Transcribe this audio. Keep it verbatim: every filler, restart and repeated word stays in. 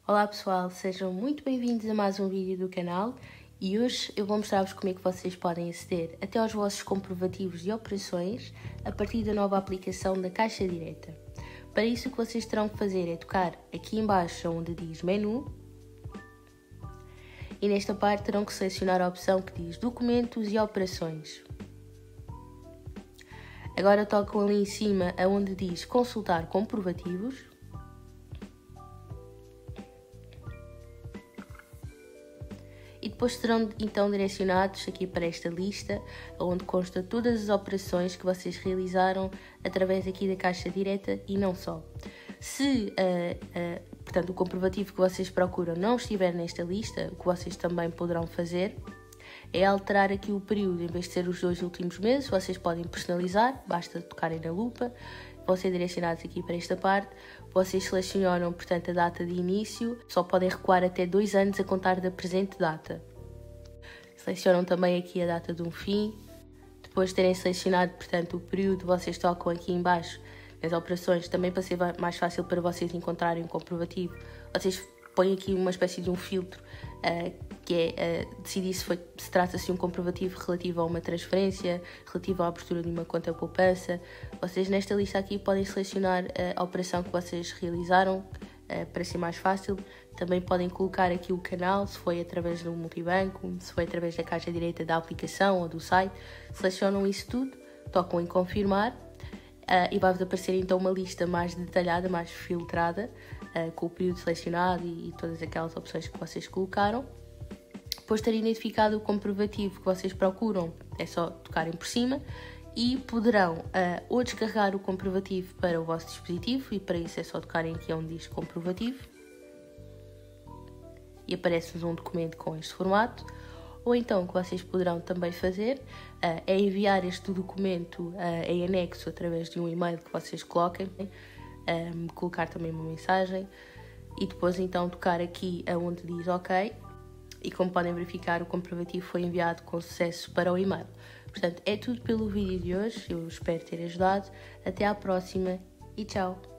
Olá pessoal, sejam muito bem-vindos a mais um vídeo do canal e hoje eu vou mostrar-vos como é que vocês podem aceder até aos vossos comprovativos de operações a partir da nova aplicação da Caixa Direta. Para isso o que vocês terão que fazer é tocar aqui em baixo onde diz menu e nesta parte terão que selecionar a opção que diz documentos e operações. Agora tocam ali em cima onde diz consultar comprovativos. E depois serão então direcionados aqui para esta lista, onde consta todas as operações que vocês realizaram através aqui da Caixa Direta e não só. Se uh, uh, portanto, o comprovativo que vocês procuram não estiver nesta lista, o que vocês também poderão fazer é alterar aqui o período. Em vez de ser os dois últimos meses, vocês podem personalizar, basta tocarem na lupa, vão ser direcionados aqui para esta parte. Vocês selecionam, portanto, a data de início, só podem recuar até dois anos a contar da presente data. Selecionam também aqui a data de um fim. Depois de terem selecionado, portanto, o período, vocês tocam aqui em baixo nas operações, também para ser mais fácil para vocês encontrarem o comprovativo. Vocês põem aqui uma espécie de um filtro uh, que é uh, decidir se, foi, se trata-se de um comprovativo relativo a uma transferência, relativo à abertura de uma conta poupança. Vocês nesta lista aqui podem selecionar uh, a operação que vocês realizaram uh, para ser mais fácil. Também podem colocar aqui o canal, se foi através do multibanco, se foi através da Caixa Direta da aplicação ou do site. Selecionam isso tudo, tocam em confirmar. Uh, e vai-vos aparecer então uma lista mais detalhada, mais filtrada, uh, com o período selecionado e, e todas aquelas opções que vocês colocaram. Depois de ter identificado o comprovativo que vocês procuram, é só tocarem por cima e poderão uh, ou descarregar o comprovativo para o vosso dispositivo, e para isso é só tocarem aqui onde diz comprovativo e aparece-vos um documento com este formato. Ou então o que vocês poderão também fazer uh, é enviar este documento uh, em anexo através de um e-mail que vocês coloquem, um, colocar também uma mensagem e depois então tocar aqui onde diz OK, e como podem verificar o comprovativo foi enviado com sucesso para o e-mail. Portanto, é tudo pelo vídeo de hoje, eu espero ter ajudado. Até à próxima e tchau!